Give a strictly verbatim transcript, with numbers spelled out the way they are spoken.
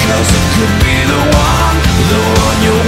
'cause it could be the one, the one you